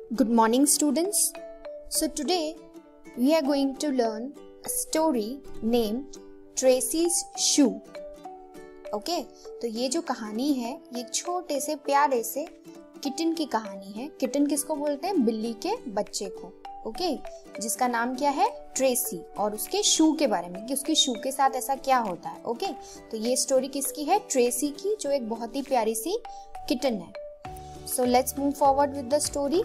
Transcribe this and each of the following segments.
Good morning, students. So today we are going to learn a story named Tracy's Shoe. Okay, तो ये जो कहानी है ये छोटे से प्यारे से किटन की कहानी है. किटन किसको बोलते हैं? बिल्ली के बच्चे को. ओके, जिसका नाम क्या है? ट्रेसी. और उसके शू के बारे में कि उसके शू के साथ ऐसा क्या होता है. ओके, तो ये स्टोरी किसकी है? ट्रेसी की, जो एक बहुत ही प्यारी सी किटन है. So let's move forward with the story.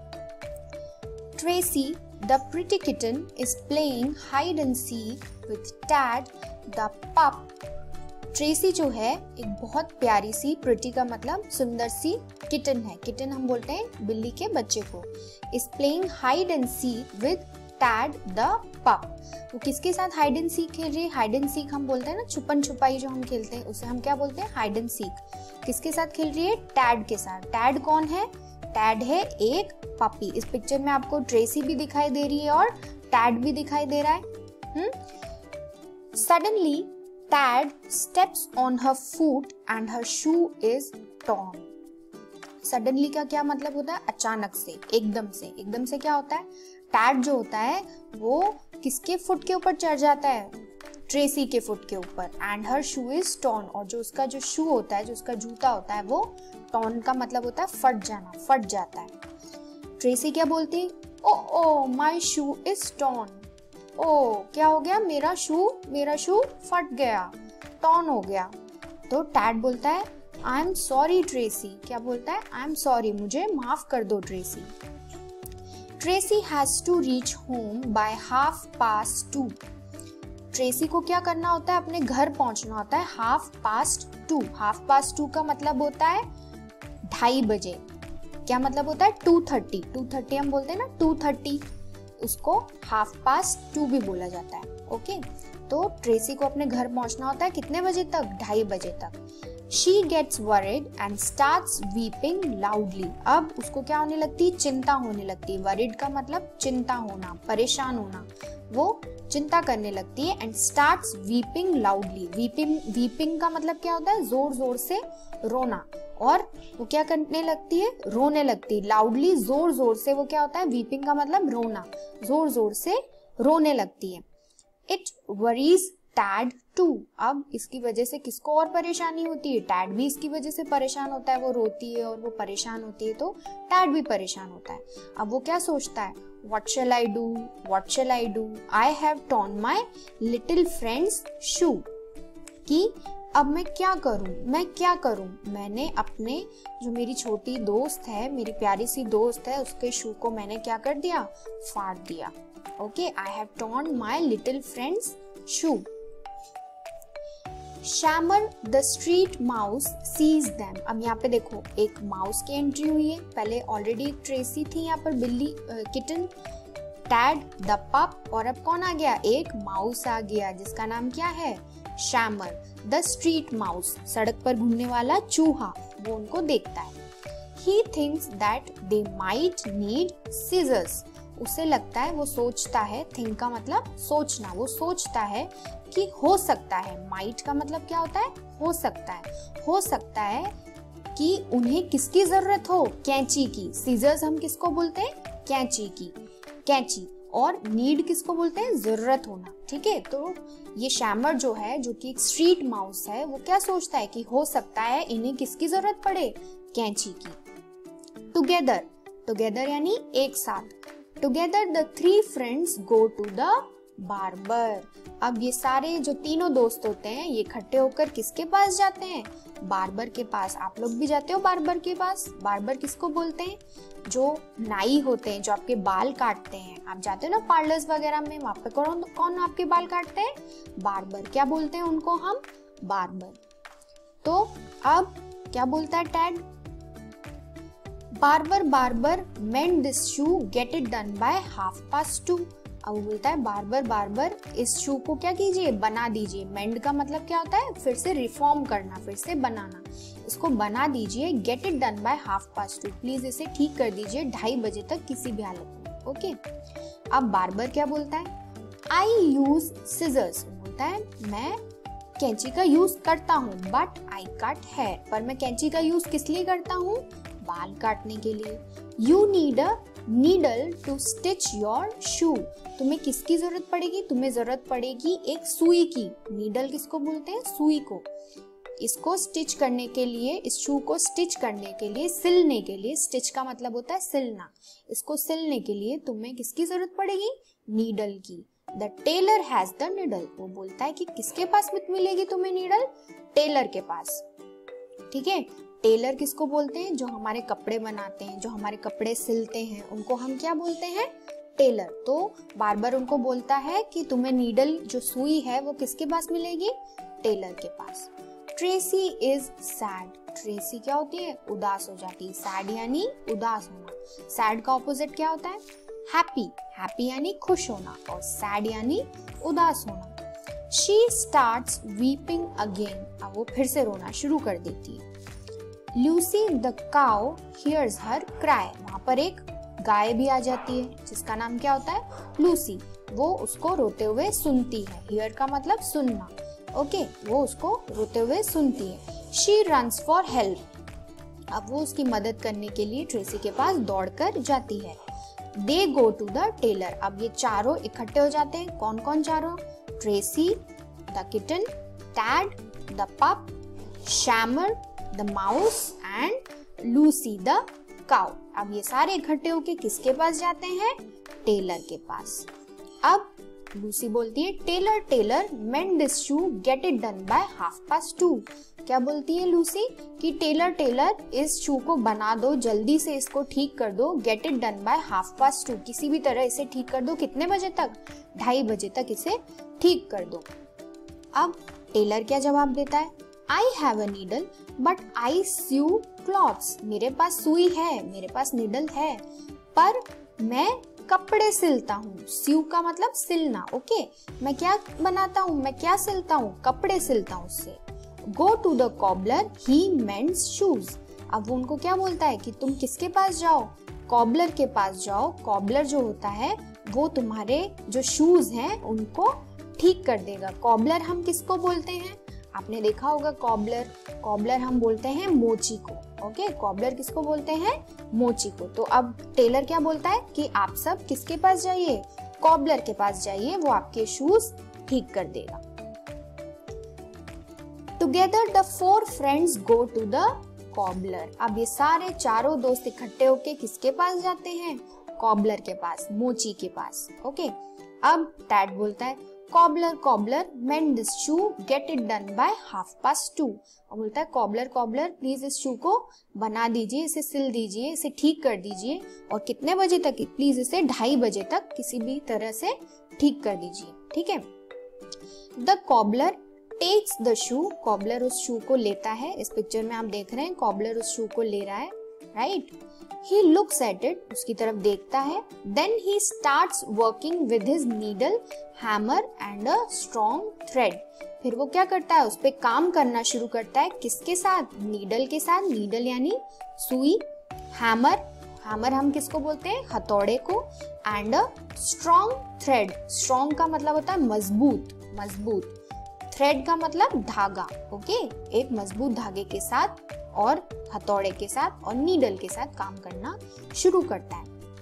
Tracy, the pretty kitten, is playing hide and seek with Tad, the pup. Tracy जो है एक बहुत प्यारी सी, प्रिटी का मतलब सुंदर सी किटन है. किटन हम बोलते हैं बिल्ली के बच्चे को. Is playing hide and seek with Tad the pup. वो किसके साथ हाइड एंड सीक खेल रही है? हाइड एंड सीक हम बोलते हैं ना, छुपन छुपाई जो हम खेलते हैं उसे हम क्या बोलते हैं? Hide and seek. किसके साथ खेल रही है? टैड के साथ. टैड कौन है? टैड है एक पपी. इस पिक्चर में आपको ट्रेसी भी दिखाई दे रही है और टैड भी दिखाई दे रहा है. Suddenly Tad steps on her foot and her shoe is torn. Suddenly का क्या मतलब होता है? अचानक से, एकदम से. एकदम से क्या होता है? Tad जो होता है वो किसके फुट के ऊपर चढ़ जाता है? ट्रेसी के फुट के ऊपर. And her shoe is torn. और जो उसका जो शू होता है, जो उसका जूता होता है, वो torn का मतलब होता है फट जाना, फट जाता है. ट्रेसी क्या बोलती है? Oh, my shoe is torn. ओ, क्या हो गया? मेरा शू फट गया, टॉर्न हो गया. तो टैड बोलता है आई एम सॉरी ट्रेसी. क्या बोलता है? आई एम सॉरी, मुझे माफ कर दो Tracy. Tracy has to reach home by 2:30. Tracy को क्या करना होता है? अपने घर पहुंचना होता है 2:30. 2:30 का मतलब होता है 2:30 बजे. क्या मतलब होता है? 2:30 हम बोलते हैं ना, 2:30. उसको 2:30 भी बोला जाता है. ओके, तो ट्रेसी को अपने घर पहुंचना होता है कितने बजे तक? 2:30 बजे तक. She gets worried and starts weeping loudly. अब उसको क्या होने लगती है? चिंता होने लगती है. Worried का मतलब चिंता होना, परेशान होना. वो चिंता करने लगती है. And starts weeping loudly. Weeping का मतलब क्या होता है? जोर जोर से रोना. और वो क्या करने लगती है? रोने लगती है. लाउडली, जोर जोर से. वो क्या होता है? वीपिंग का मतलब रोना. जोर जोर से रोने लगती है. It worries Tad too. अब इसकी वजह से किसको और परेशानी होती है? टैड भी इसकी वजह से परेशान होता है. वो रोती है और वो परेशान होती है तो टैड भी परेशान होता है. अब वो क्या सोचता है? What shall I do? What shall I do? I have torn my little friend's shoe. कि अब मैं क्या करूं? मैंने अपने जो मेरी छोटी दोस्त है, मेरी प्यारी सी दोस्त है, उसके शू को मैंने क्या कर दिया? फाड़ दिया. Okay, I have torn my little friend's shoe. Shammer the street mouse sees them. अब यहाँ पे देखो, एक माउस की एंट्री हुई है. पहले ऑलरेडी ट्रेसी थी यहाँ पर, बिल्ली किटन, टैड द पप, और अब कौन आ गया? एक माउस आ गया जिसका नाम क्या है? Shammer the street mouse. सड़क पर घूमने वाला चूहा. वो उनको देखता है. He thinks that they might need scissors. उसे लगता है, वो सोचता है, थिंक का मतलब सोचना. वो सोचता है कि हो सकता है, माइट का मतलब क्या होता है? हो सकता है. हो सकता है कि उन्हें किसकी जरूरत हो? कैंची की. सीजर्स हम किसको बोलते हैं? कैंची की. कैंची. और नीड किसको बोलते हैं? जरूरत होना. ठीक है, तो ये शैमर जो है, जो कि एक स्ट्रीट माउस है, वो क्या सोचता है कि हो सकता है इन्हें किसकी जरूरत पड़े? कैंची की. टुगेदर यानी एक साथ. Together the 3 friends go to the barber. अब ये सारे जो तीनों दोस्त होते हैं, ये इकट्ठे होकर किसके पास जाते हैं? बार्बर के पास. आप लोग भी जाते हो बार्बर के पास. बार्बर किसको बोलते हैं? जो नाई होते हैं, जो आपके बाल काटते हैं. आप जाते हो ना पार्लर्स वगैरह में, वहां पे कौन आपके बाल काटते हैं? बार्बर. क्या बोलते हैं उनको हम? बार्बर. तो अब क्या बोलता है Tad? Barber mend this shoe, get it done by 2:30. अब बोलता है बार्बर इस शू को क्या कीजिए? बना दीजिए. मेंड का मतलब क्या होता है? फिर से रिफॉर्म करना, फिर से बनाना. इसको बना दीजिए. Get it done by 2:30. Please इसे ठीक कर दीजिए 2:30 बजे तक किसी भी हालत में. ओके, अब बार्बर क्या बोलता है? I use scissors. बोलता है मैं कैंची का यूज करता हूँ, बट आई कट हेयर. पर मैं कैंची का यूज किस लिए करता हूँ? बाल काटने के लिए। You need a needle to stitch your shoe, तुम्हें किसकी जरूरत पड़ेगी? तुम्हें जरूरत पड़ेगी एक सुई की। नीडल किसको बोलते हैं? सुई को। इसको स्टिच करने के लिए, इस शू को स्टिच करने के लिए, सिलने के लिए, स्टिच का मतलब होता है सिलना, इसको सिलने के लिए तुम्हें किसकी जरूरत पड़ेगी? नीडल की। The tailor has the needle, वो बोलता है कि किसके पास मिलेगी तुम्हें नीडल? टेलर के पास। ठीक है, टेलर किसको बोलते हैं? जो हमारे कपड़े बनाते हैं, जो हमारे कपड़े सिलते हैं, उनको हम क्या बोलते हैं? टेलर। तो बार बार उनको बोलता है कि तुम्हें नीडल, जो सुई है, वो किसके पास मिलेगी? टेलर के पास। ट्रेसी इज सैड, ट्रेसी क्या होती है? उदास हो जाती है। सैड यानी उदास होना। सैड का ऑपोजिट क्या होता है? हैप्पी, हैप्पी यानी खुश होना, और सैड यानी उदास होना। शी स्टार्ट्स वीपिंग अगेन, अब वो फिर से रोना शुरू कर देती है। Lucy the cow hears her cry, वहां पर एक गाय भी आ जाती है जिसका नाम क्या होता है? लूसी। वो उसको रोते हुए सुनती है। हियर का मतलब सुनना। ओके, वो उसको रोते हुए सुनती है। शी रन्स फॉर हेल्प, अब वो उसकी मदद करने के लिए ट्रेसी के पास दौड़कर जाती है। They go to the tailor, अब ये चारों इकट्ठे हो जाते हैं। कौन कौन चारों? Tracy, the kitten, Tad, the pup, Shammer, the mouse and Lucy the cow. अब ये सारे इकट्ठे होके किसके पास जाते हैं? टेलर के पास। अब लूसी बोलती है, tailor tailor mend this shoe, get it done by 2:30। क्या बोलती है लूसी? कि टेलर टेलर इस शू को बना दो, जल्दी से इसको ठीक कर दो। गेट इट डन बाय 2:30, किसी भी तरह इसे ठीक कर दो। कितने बजे तक? 2:30 बजे तक इसे ठीक कर दो। अब टेलर क्या जवाब देता है? I have a needle but I sew clothes, मेरे पास सुई है, मेरे पास नीडल है, पर मैं कपड़े सिलता हूँ। स्यू का मतलब सिलना। ओके, मैं क्या बनाता हूँ? मैं क्या सिलता हूँ? कपड़े सिलता हूँ उससे। Go to the cobbler, he mends shoes, अब वो उनको क्या बोलता है कि तुम किसके पास जाओ? कॉबलर के पास जाओ। कॉबलर जो होता है वो तुम्हारे जो शूज हैं उनको ठीक कर देगा। कॉबलर हम किसको बोलते हैं? आपने देखा होगा कॉबलर, कॉबलर हम बोलते हैं मोची को। ओके, कॉबलर किसको बोलते हैं? मोची को। तो अब टेलर क्या बोलता है कि आप सब किसके पास जाइए? कॉबलर के पास जाइए, वो आपके शूज ठीक कर देगा। Together the 4 friends go to the cobbler, अब ये सारे चारों दोस्त इकट्ठे होके किसके पास जाते हैं? कॉबलर के पास, मोची के पास। ओके, अब टैड बोलता है, cobbler cobbler mend this shoe, get it done by 2:30। और बोलता है, कॉबलर कॉबलर प्लीज इस शू को बना दीजिए, इसे सिल दीजिए, इसे ठीक कर दीजिए, और कितने बजे तक? प्लीज इसे 2:30 बजे तक किसी भी तरह से ठीक कर दीजिए। ठीक है। The cobbler takes the shoe, cobbler उस शू को लेता है। इस पिक्चर में आप देख रहे हैं कॉबलर उस शू को ले रहा है, right. He looks at it, उसकी तरफ देखता है। Then he starts working with his needle, hammer and a strong thread. फिर वो क्या करता है? उस पे काम करना शुरू करता है। किसके साथ? नीडल के साथ। नीडल यानी सुई। हैमर, हैमर हम किसको बोलते हैं? हथौड़े को। And a strong thread, strong का मतलब होता है मजबूत, मजबूत। थ्रेड का मतलब धागा। ओके, एक मजबूत धागे के साथ और हथौड़े के साथ और नीडल के साथ काम करना शुरू करता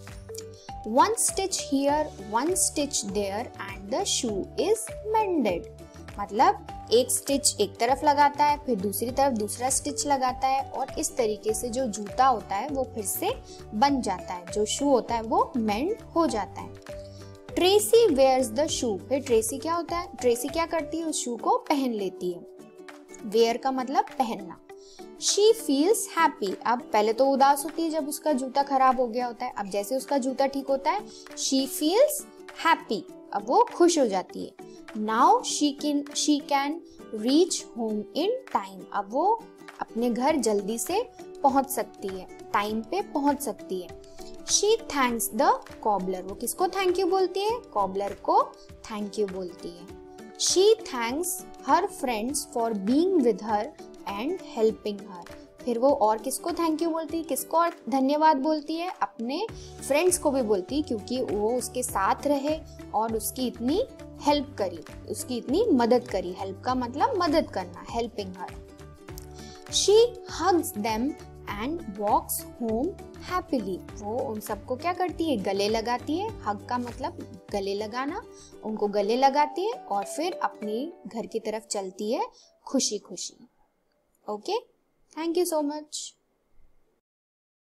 है। One stitch here, one stitch there and the shoe is mended, मतलब एक स्टिच एक तरफ लगाता है, फिर दूसरी तरफ दूसरा स्टिच लगाता है, और इस तरीके से जो जूता होता है वो फिर से बन जाता है, जो शू होता है वो मेंड हो जाता है। ट्रेसी वेयर्स द शू, फिर ट्रेसी क्या होता है? ट्रेसी क्या करती है? उस शू को पहन लेती है। वेयर का मतलब पहनना। She feels happy, अब पहले तो उदास होती है जब उसका जूता खराब हो गया होता है, अब जैसे उसका जूता ठीक होता है she feels happy, अब वो खुश हो जाती है। Now she can reach home in time, अब वो अपने घर जल्दी से पहुंच सकती है, टाइम पे पहुंच सकती है। She thanks the cobbler, वो किसको थैंक यू बोलती है? कॉबलर को थैंक यू बोलती है। She thanks her friends for being with her and helping her, फिर वो और किसको थैंक यू बोलती है? किसको और धन्यवाद बोलती है? अपने फ्रेंड्स को भी बोलती है, क्योंकि वो उसके साथ रहे और उसकी इतनी हेल्प करी, उसकी इतनी मदद करी। हेल्प का मतलब मदद करना, helping her. She hugs them and walks home happily. वो उन सबको क्या करती है, गले लगाती है। हग का मतलब गले लगाना, उनको गले लगाती है और फिर अपने घर की तरफ चलती है खुशी खुशी। Okay, thank you so much.